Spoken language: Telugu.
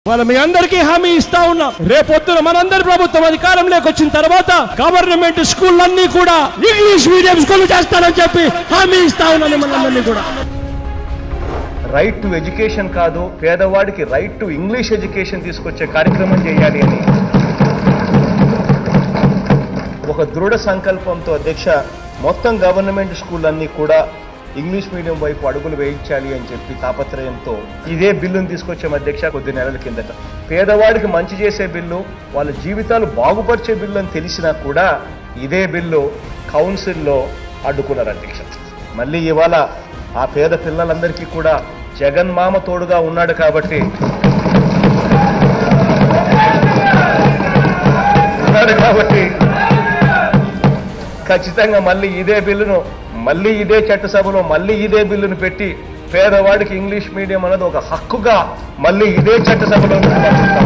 వాళ్ళ మీ అందరికీ హామీ ఇస్తా ఉన్నాం. రేపొద్దున మనందరి ప్రభుత్వం అధికారంలోకి వచ్చిన తర్వాత గవర్నమెంట్ స్కూళ్ళన్నీ కూడా ఇంగ్లీష్ మీడియం స్కూల్ చేస్తానని చెప్పి హామీ ఇస్తా ఉన్నాను మనందరినీ కూడా. రైట్ టు ఎడ్యుకేషన్ కాదు, పేదవాడికి రైట్ టు ఇంగ్లీష్ ఎడ్యుకేషన్ తీసుకొచ్చే కార్యక్రమం చేయాలి అని ఒక దృఢ సంకల్పంతో అధ్యక్ష మొత్తం గవర్నమెంట్ స్కూళ్ళన్నీ కూడా ఇంగ్లీష్ మీడియం వైపు అడుగులు వేయించాలి అని చెప్పి తాపత్రయంతో ఇదే బిల్లును తీసుకొచ్చాం అధ్యక్ష. కొద్ది నెలల కిందట పేదవాడికి మంచి చేసే బిల్లు, వాళ్ళ జీవితాలు బాగుపరిచే బిల్లు అని తెలిసినా కూడా ఇదే బిల్లు కౌన్సిల్లో అడ్డుకున్నారు అధ్యక్ష. మళ్ళీ ఇవాళ ఆ పేద పిల్లలందరికీ కూడా జగన్మామ తోడుగా ఉన్నాడు కాబట్టి ఖచ్చితంగా మళ్ళీ ఇదే బిల్లును మళ్ళీ ఇదే చట్టసభలో మళ్ళీ ఇదే బిల్లును పెట్టి పేదవాడికి ఇంగ్లీష్ మీడియం అనేది ఒక హక్కుగా మళ్ళీ ఇదే చట్టసభలో